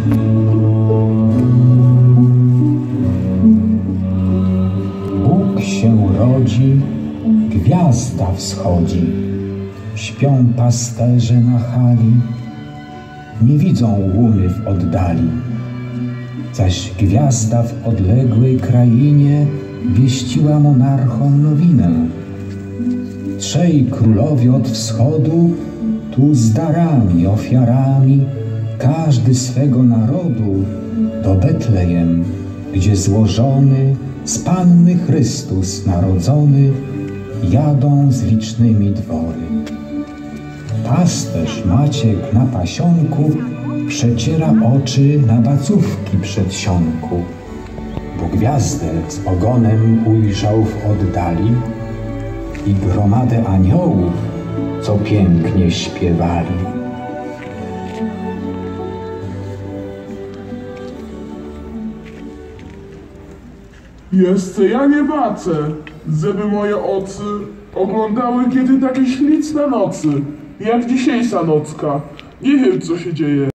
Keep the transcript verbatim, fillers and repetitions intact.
Bóg się rodzi, gwiazda wschodzi, śpią pasterze na hali, nie widzą łuny w oddali, zaś gwiazda w odległej krainie wieściła monarchom nowinę. Trzej królowie od wschodu tu z darami, ofiarami, każdy swego narodu do Betlejem, gdzie złożony z Panny Chrystus narodzony, jadą z licznymi dwory. Pasterz Maciek na pasionku przeciera oczy na bacówki przedsionku, bo gwiazdę z ogonem ujrzał w oddali i gromadę aniołów, co pięknie śpiewali. Jeszcze ja nie baczę, żeby moje oczy oglądały kiedy takie śliczne nocy, jak dzisiejsza nocka. Nie wiem, co się dzieje.